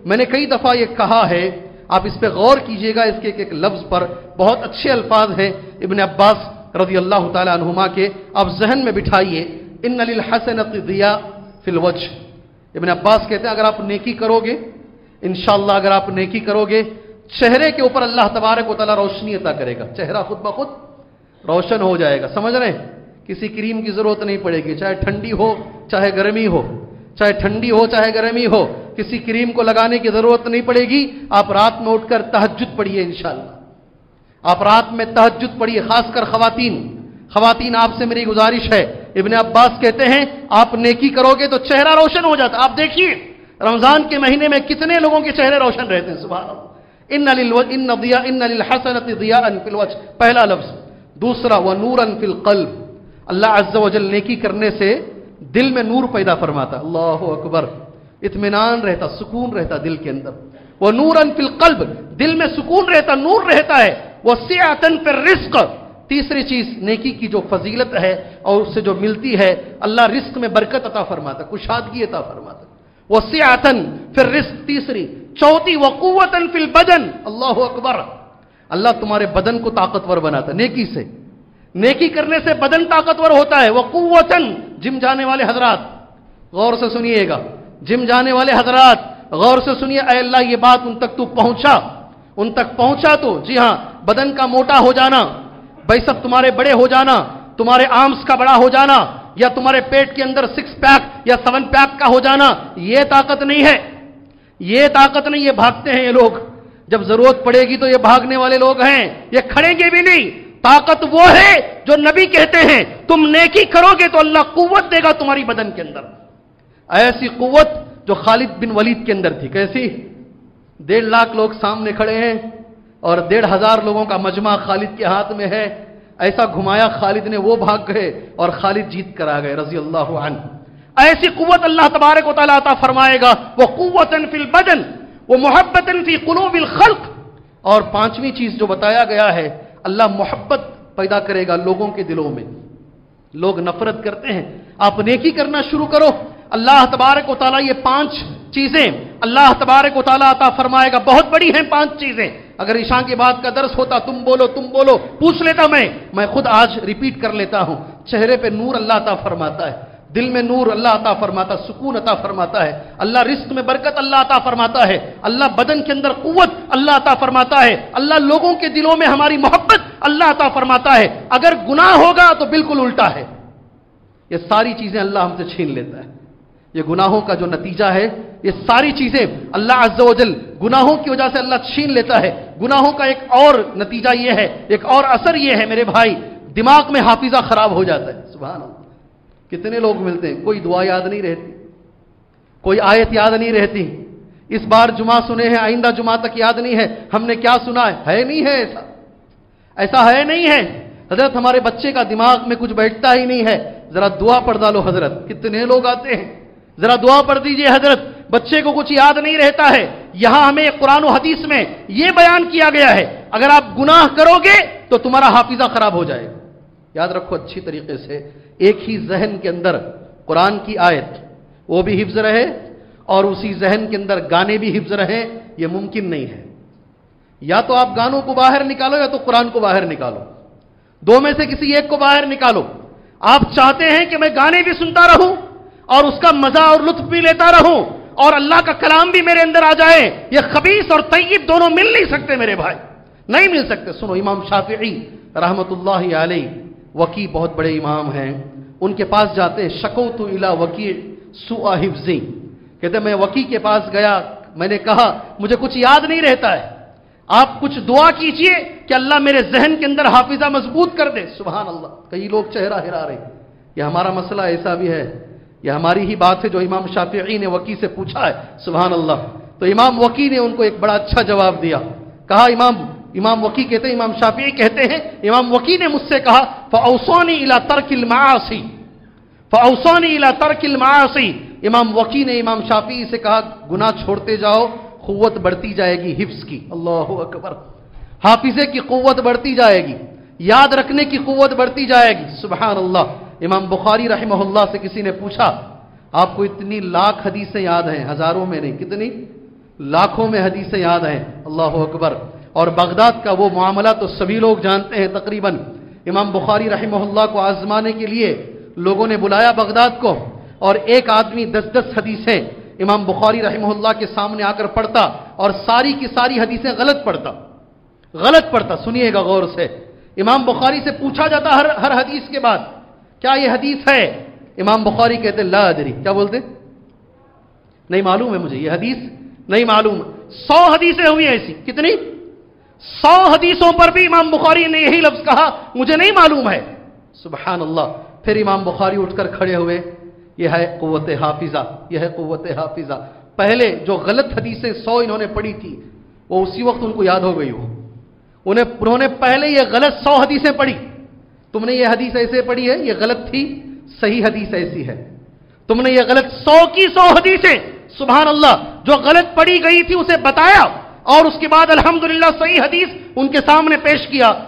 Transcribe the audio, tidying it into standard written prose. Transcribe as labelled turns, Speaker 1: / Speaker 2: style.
Speaker 1: میں نے کئی دفعہ یہ کہا ہے، آپ اس پہ غور کیجئے گا، اس کے ایک لفظ پر بہت اچھے الفاظ ہیں ابن عباس رضی اللہ تعالی عنہما کے، آپ ذہن میں بٹھائیے، ان للحسنۃ ضیاء فی الوجہ۔ ابن عباس کہتے ہیں اگر آپ نیکی کرو گے، انشاءاللہ اگر آپ نیکی کرو گے، چہرے کے اوپر اللہ تبارک و تعالی روشنی عطا کرے گا، چہرہ خود بخود روشن ہو جائے گا، سمجھ رہے ہیں؟ کسی کریم کی ضرورت نہیں پڑے گی، چاہے ٹھنڈی ہو چاہے گرمی ہو، چاہے ٹھنڈی ہو چاہے گرمی ہو، کسی کریم کو لگانے کی ضرورت نہیں پڑے گی۔ آپ رات میں اٹھ کر تہجد پڑھیے، انشاءاللہ آپ رات میں تہجد پڑھیے، خاص کر خواتین آپ سے میری گزارش ہے۔ ابن عباس کہتے ہیں آپ نیکی کرو گے تو چہرہ روشن ہو جاتا۔ آپ دیکھیے رمضان کے مہینے میں کتنے لوگوں کے چہرے روشن رہتے ہیں، سبحان اللہ۔ ان للحسنۃ ضیاء فی الوجہ، پہلا لفظ۔ دوسرا ونورا فی القلب، اللہ عز و جل نیکی کرنے سے دل میں نور پیدا فرماتا، اللہ اکبر، اطمینان رہتا، سکون رہتا دل کے اندر۔ ونورا فی القلب، دل میں سکون رہتا، نور رہتا ہے۔ وسعۃ فی الرزق، تیسری چیز نیکی کی جو فضیلت ہے اور اس سے جو ملتی ہے، اللہ رزق میں برکت عطا فرماتا، کشادگی عطا فرماتا۔ وسعۃ فی الرزق تیسری۔ چوتھی وقوۃ فی البدن، اللہ اکبر، اللہ تمہارے بدن کو طاقتور بناتا نیکی سے، نیکی کرنے سے بدن طاقتور ہوتا ہے۔ وقوۃ، جم جانے والے حضرات غور سے سنیے گا، جم جانے والے حضرات غور سے سنیے، اے اللہ یہ بات ان تک تو پہنچا، ان تک پہنچا تو، جی ہاں، بدن کا موٹا ہو جانا، بھائی سب تمہارے بڑے ہو جانا، تمہارے آرمز کا بڑا ہو جانا، یا تمہارے پیٹ کے اندر 6 پیک یا 7 پیک کا ہو جانا، یہ طاقت نہیں ہے، یہ طاقت نہیں، یہ بھاگتے ہیں یہ لوگ، جب ضرورت پڑے گی تو یہ بھاگنے والے لوگ ہیں، یہ کھڑیں گے بھی نہیں۔ طاقت وہ ہے جو نبی کہتے ہیں تم نیکی کرو گے تو اللہ قوت دے گا تمہاری بدن کے اندر، ایسی قوت جو خالد بن ولید کے اندر تھی۔ کیسی؟ 1.5 لاکھ لوگ سامنے کھڑے ہیں اور 1,500 لوگوں کا مجمع خالد کے ہاتھ میں ہے، ایسا گھمایا خالد نے، وہ بھاگ گئے اور خالد جیت کر آ گئے رضی اللہ عنہ۔ ایسی قوت اللہ تبارک و تعالیٰ عطا فرمائے گا۔ وقوۃ فی البدن ومحبۃ فی قلوب الخلق، اور 5ویں چیز جو بتایا گیا ہے، اللہ محبت پیدا کرے گا لوگوں کے دلوں میں، لوگ نفرت کرتے ہیں، آپ نیکی کرنا شروع کرو، اللہ تبارک و تعالیٰ یہ 5 چیزیں اللہ تبارک و تعالیٰ عطا فرمائے گا، بہت بڑی ہیں 5 چیزیں۔ اگر عشاء کے بعد کا درس ہوتا، تم بولو پوچھ لیتا، میں خود آج ریپیٹ کر لیتا ہوں۔ چہرے پہ نور اللہ عطا فرماتا ہے، دل میں نور اللہ عطا فرماتا، سکون عطا فرماتا ہے، اللہ رزق میں برکت اللہ عطا فرماتا ہے، اللہ بدن کے اندر قوت اللہ عطا فرماتا ہے، اللہ لوگوں کے دلوں میں ہماری محبت اللہ عطا فرماتا ہے۔ اگر گناہ ہوگا تو بالکل الٹا ہے، یہ ساری چیزیں اللہ ہم سے چھین لیتا ہے، یہ گناہوں کا جو نتیجہ ہے، یہ ساری چیزیں اللہ عز و جل گناہوں کی وجہ سے اللہ چھین لیتا ہے۔ گناہوں کا ایک اور نتیجہ یہ ہے، ایک اور اثر یہ ہے میرے بھائی، دماغ میں حافظہ خراب ہو جاتا ہے، سبحان اللہ۔ کتنے لوگ ملتے ہیں، کوئی دعا یاد نہیں رہتی، کوئی آیت یاد نہیں رہتی، اس بار جمعہ سنے ہیں آئندہ جمعہ تک یاد نہیں ہے ہم نے کیا سنا ہے نہیں ہے، ایسا ہے نہیں ہے حضرت، ہمارے بچے کا دماغ میں کچھ بیٹھتا ہی نہیں ہے، ذرا دعا پڑھ ڈالو حضرت، کتنے لوگ آتے ہیں، ذرا دعا پڑھ دیجئے حضرت، بچے کو کچھ یاد نہیں رہتا ہے۔ یہاں ہمیں قرآن و حدیث میں یہ بیان کیا گیا ہے، اگر آپ گناہ کرو گے تو تمہارا حافظہ خراب ہو جائے گا۔ یاد رکھو اچھی طریقے سے، ایک ہی ذہن کے اندر قرآن کی آیت وہ بھی حفظ رہے اور اسی ذہن کے اندر گانے بھی حفظ رہے، یہ ممکن نہیں ہے۔ یا تو آپ گانوں کو باہر نکالو یا تو قرآن کو باہر نکالو، دو میں سے کسی ایک کو باہر نکالو۔ آپ چاہتے ہیں کہ میں گانے بھی سنتا رہوں اور اس کا مزہ اور لطف بھی لیتا رہوں اور اللہ کا کلام بھی میرے اندر آ جائے، یہ خبیث اور طیب دونوں مل نہیں سکتے میرے بھائی، نہیں مل سکتے۔ سنو، امام شافعی رحمت اللہ علیہ، وکی بہت بڑے امام ہیں، ان کے پاس جاتے، شکوت الی وکی سوء حفظی، کہتے میں وکی کے پاس گیا، میں نے کہا مجھے کچھ یاد نہیں رہتا ہے، آپ کچھ دعا کیجئے کہ اللہ میرے ذہن کے اندر حافظہ مضبوط کر دے۔ سبحان اللہ، کئی لوگ چہرہ ہرا رہے، یہ ہمارا مسئلہ ایسا بھی ہے، یہ ہماری ہی بات ہے جو امام شافعی نے وکی سے پوچھا ہے، سبحان اللہ۔ تو امام وکی نے ان کو ایک بڑا اچھا جواب دیا، کہا امام وکی کہتے ہیں، امام شافعی کہتے ہیں، امام وکی نے مجھ سے کہا فَأَوْصَانِي إِلَى تَرْكِ الْمَعَاصِي، فَأَوْصَانِي إِلَى تَرْكِ الْمَعَاصِي، امام وکی نے امام شافعی سے کہا گناہ چھوڑتے جاؤ، قوت بڑھتی جائے گی حفظ کی، اللہ اکبر، حافظے کی قوت بڑھتی جائے گی، یاد رکھنے کی قوت بڑھتی جائے گی، سبحان اللہ۔ امام بخاری رحمہ اللہ سے کسی نے پوچھا آپ کو اتنی لاکھ حدیثیں یاد ہیں، ہزاروں میں نہیں، کتنی؟ लाखों में हदीसें याद हैं, अल्लाह अकबर। और बगदाद का वो मामला तो सभी लोग जानते हैं तकरीबन। इमाम बुखारी रहमहुल्लाह को आजमाने के लिए लोगों ने बुलाया बगदाद को, और एक आदमी 10-10 हदीसें इमाम बुखारी रहमहुल्लाह के सामने आकर पढ़ता, और सारी की सारी हदीसें गलत पढ़ता। सुनिएगा गौर से। इमाम बुखारी से पूछा जाता हर हदीस के बाद, क्या ये हदीस है? इमाम बुखारी कहते ला अदरी, क्या बोलते? नहीं मालूम है मुझे, ये हदीस नहीं मालूम। 100 हदीसें हुई ऐसी। कितनी? 100 हदीसों पर भी इमाम बुखारी ने यही लफ्ज कहा, मुझे नहीं मालूम है। सुभान अल्लाह। फिर इमाम बुखारी उठकर खड़े हुए, यह है कुव्वत हाफिजा, यह है कुव्वत हाफिजा। पहले जो गलत हदीसें 100 इन्होंने पढ़ी थी, वो उसी वक्त उनको याद हो गई हो। उन्होंने पहले ये गलत 100 हदीसें पढ़ी। तुमने ये हदीस ऐसे पढ़ी है, ये गलत थी, सही हदीस ऐसी है। तुमने ये गलत 100 की 100 हदीसें, सुभान अल्लाह, जो गलत पढ़ी गई थी उसे बताया, और उसके बाद अल्हम्दुलिल्लाह सही हदीस उनके सामने पेश किया।